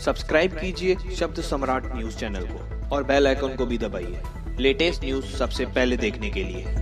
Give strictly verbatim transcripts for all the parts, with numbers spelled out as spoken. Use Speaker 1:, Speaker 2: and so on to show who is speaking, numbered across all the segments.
Speaker 1: Subscribe कीजिए शब्द सम्राट न्यूज चैनल को और बेल आइकन को भी दबाइए लेटेस्ट न्यूज सबसे पहले देखने के लिए।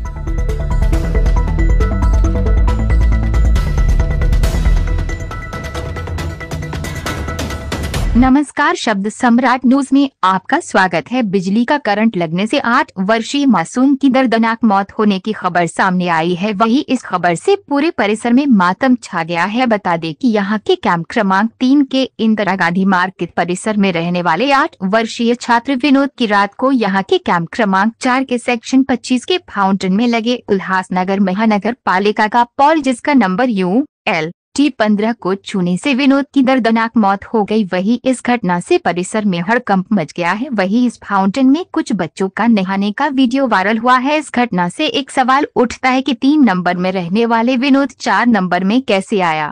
Speaker 2: नमस्कार, शब्द सम्राट न्यूज में आपका स्वागत है। बिजली का करंट लगने से आठ वर्षीय मासूम की दर्दनाक मौत होने की खबर सामने आई है। वहीं इस खबर से पूरे परिसर में मातम छा गया है। बता दें कि यहां के कैंप क्रमांक तीन के इंदिरा गांधी मार्केट परिसर में रहने वाले आठ वर्षीय छात्र विनोद की रात को यहां के कैंप क्रमांक चार के सेक्शन पच्चीस के फाउंटेन में लगे उल्लासनगर महानगर पालिका का पॉल, जिसका नंबर यू एल टी पंद्रह को छूने से विनोद की दर्दनाक मौत हो गई। वही इस घटना से परिसर में हड़कंप मच गया है। वही इस फाउंटेन में कुछ बच्चों का नहाने का वीडियो वायरल हुआ है। इस घटना से एक सवाल उठता है कि तीन नंबर में रहने वाले विनोद चार नंबर में कैसे आया।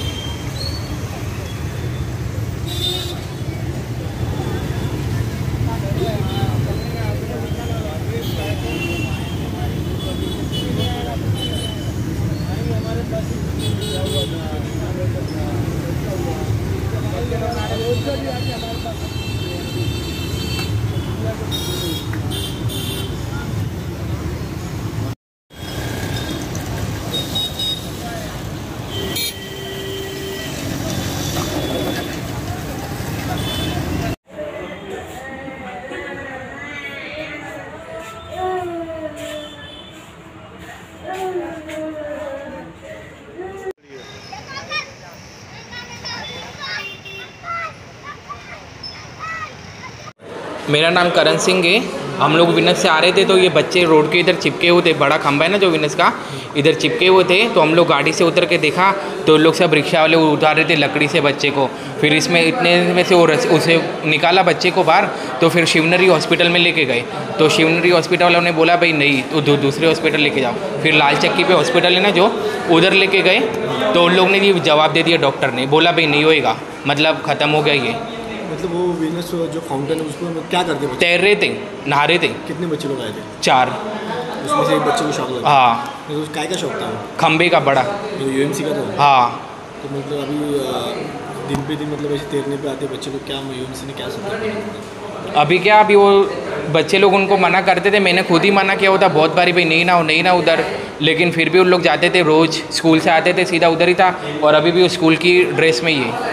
Speaker 3: मेरा नाम करण सिंह है। हम लोग विनस से आ रहे थे तो ये बच्चे रोड के इधर चिपके हुए थे। बड़ा खंबा है ना जो विनस का, इधर चिपके हुए थे। तो हम लोग गाड़ी से उतर के देखा तो लोग सब रिक्शा वाले उतार रहे थे लकड़ी से बच्चे को। फिर इसमें इतने में से वो उसे निकाला बच्चे को बाहर, तो फिर शिवनरी हॉस्पिटल में लेके गए। तो शिवनरी हॉस्पिटल वालों ने बोला भाई नहीं, तो दू, दूसरे हॉस्पिटल लेके जाओ। फिर लाल चक्की पे हॉस्पिटल है ना जो, उधर लेके गए तो उन लोग ने ये जवाब दे दिया, डॉक्टर ने बोला भाई नहीं होएगा, मतलब ख़त्म हो गया ये।
Speaker 4: मतलब वो वीनस जो फाउंटेन है उसको क्या करते थे?
Speaker 3: तैर रहे थे, नहा रहे थे।
Speaker 4: कितने बच्चे लोग आए थे?
Speaker 3: चार।
Speaker 4: उसमें से एक बच्चे को शौक लगा?
Speaker 3: हाँ।
Speaker 4: तो काय का शौक था?
Speaker 3: खंबे का बड़ा।
Speaker 4: तो यूएमसी का था?
Speaker 3: हाँ।
Speaker 4: तो मतलब अभी दिन पे दिन मतलब ऐसे तैरने पे आते बच्चे लोग, क्या यूएमसी ने क्या सोचा?
Speaker 3: अभी क्या, अभी वो बच्चे लोग उनको मना करते थे। मैंने खुद ही मना किया होता बहुत बारी, भाई नहीं ना हो नहीं ना उधर, लेकिन फिर भी उन लोग जाते थे। रोज़ स्कूल से आते थे सीधा उधर ही था, और अभी भी वो स्कूल की ड्रेस में ही है।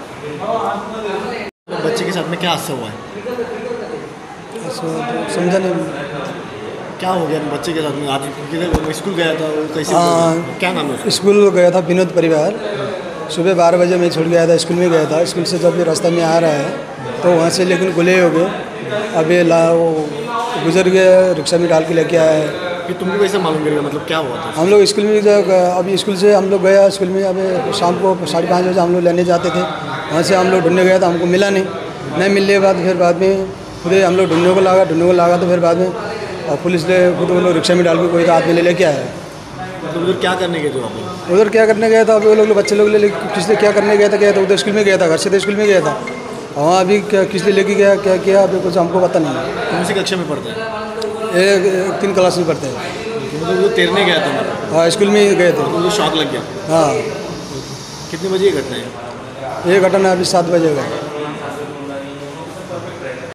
Speaker 4: बच्चे के साथ में क्या हादसा हुआ है?
Speaker 5: समझा नहीं
Speaker 4: क्या हो गया बच्चे के साथ में? आज स्कूल गया था वो कैसे? क्या नाम है?
Speaker 5: स्कूल गया था विनोद परिवार। सुबह बारह बजे मैं छोड़ गया था, स्कूल में गया था। स्कूल से जब ये रास्ता में आ रहा है तो वहाँ से लेकिन गुले हो गए। अब ये ला वो गुजर गया, रिक्शा में डाल के लेके आया है।
Speaker 4: कि तुमको कैसे मालूम करेगा, मतलब क्या हुआ था?
Speaker 5: हम लोग स्कूल में जब अभी स्कूल से हम लोग गया स्कूल में, अब शाम को साढ़े पाँच बजे हम लोग लेने जाते थे। वहाँ से हम लोग ढूंढने गया था, हमको मिला नहीं। नहीं मिलने के बाद फिर बाद में पूरे हम लोग ढूंढने को लगा ढूंढने को लगा तो फिर बाद में और पुलिस ने खुद वो लोग रिक्शा में डाल के कोई आदमी ले लेके आया।
Speaker 4: मतलब उधर क्या करने गए थे आप?
Speaker 5: उधर क्या करने गया था? अभी वो लोग बच्चे लोग ले किस लिए क्या करने गया था? गया था उधर स्कूल में गया था, घर से तो स्कूल में गया था। वहाँ अभी क्या किस लिए लेके गया, क्या किया, अभी कुछ हमको पता नहीं है।
Speaker 4: कौन सी कक्षा में पढ़ते हैं?
Speaker 5: एक तीन क्लास में पढ़ते हैं।
Speaker 4: मतलब वो तैरने गया था? मतलब
Speaker 5: हाँ, स्कूल में गए थे।
Speaker 4: तो शौक लग गया?
Speaker 5: हाँ।
Speaker 4: कितने बजे ये घटना है?
Speaker 5: ये घटना अभी सात बजे का।